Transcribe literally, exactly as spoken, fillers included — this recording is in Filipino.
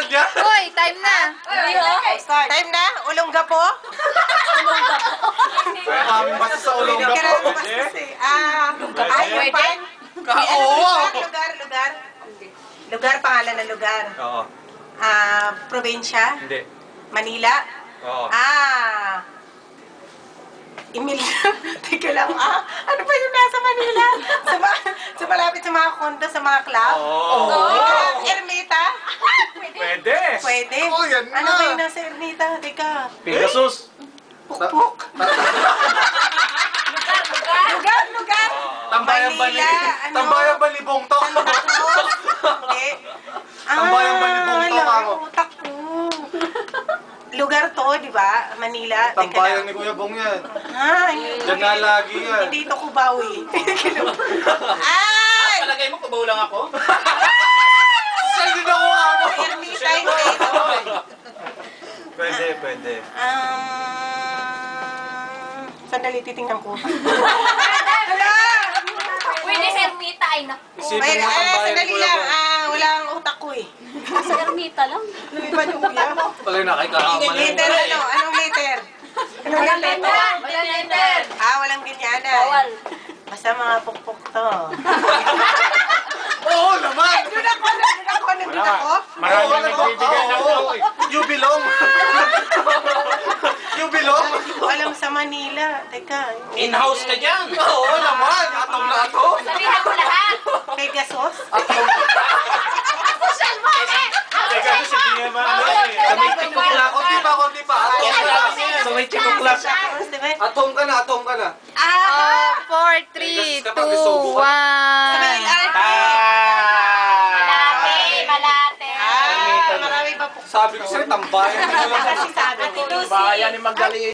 niya. Hoy, time na. Time na? Ulongga po? Maraming basta sa Pwede ulongga ka na po. basta eh. Ah, ay, Pwede? pan? Oo. Lugar, lugar? Lugar, pangalan ng lugar. Oo. Ah, probinsya? Hindi. Manila? Oo. Ah, Emilia. Teka lang, ah, ano ba yung nasa Manila? Sa, ma- sa malapit sa mga kondo, sa mga club? Oo. Teka, Ermita? Pwede. Pwede. Oo, yan Ano na. ba yung nasa Ermita? Teka. Pegasus. Pukpuk. Lugar, lugar. Tambayang bali. Manila, ano? Tambayang balibong to. Santa Cruz. Hindi. Tambayang balibong to, wala, ako. utak ko. Lugar to, di ba? Manila. Teka Tambayang lang. ni Kuya Bong yan. Ah, hindi. Diyan na lagi yan. Hindi ito Kubawi. Ay! Palagay mo, kubaw lang ako? Saan din ako ako? Ermita, hindi ito. Pwede, pwede. Um, sandali, titingnan ko. Pwede sa Ermita. Ay, naku. Isipin Ay, mo ah, tambayan ni sandali Kuya lang. Bong. Ah, wala ang utak ko eh. Sa Ermita lang. Lumipad yung kuya mo. Pagay na kay kakamali. Letter ano? Anong letter? Anong Walang letter? letter. Walang letter. Ah, walang ganyanan. Bawal. Basta mga pukpuk to. Oo naman. Doon ako, doon ako, nandun ako. Maraming nagbibigay ng flow eh. You belong. You belong. Hindi ko alam sa Manila. Teka. In-house ka dyan. Oo naman. Atom na atom. Sabihan ko lahat. Pegasus? Social mo eh. Teka, sabihin mo ano eh. Sa may chikukla. Konti pa, konti pa. Atom ka. Sa may chikukla. Pegasus, di ba? Atom ka na, atom ka na. Ah! four, three, Kapag two, isubo ka. Sabay, one. arte! Malate, malate. Ah, marami pa po. Sabi ko sa'yo, tambayan. Kasi sabi ko, Lucy. Bayan ni Magdalena.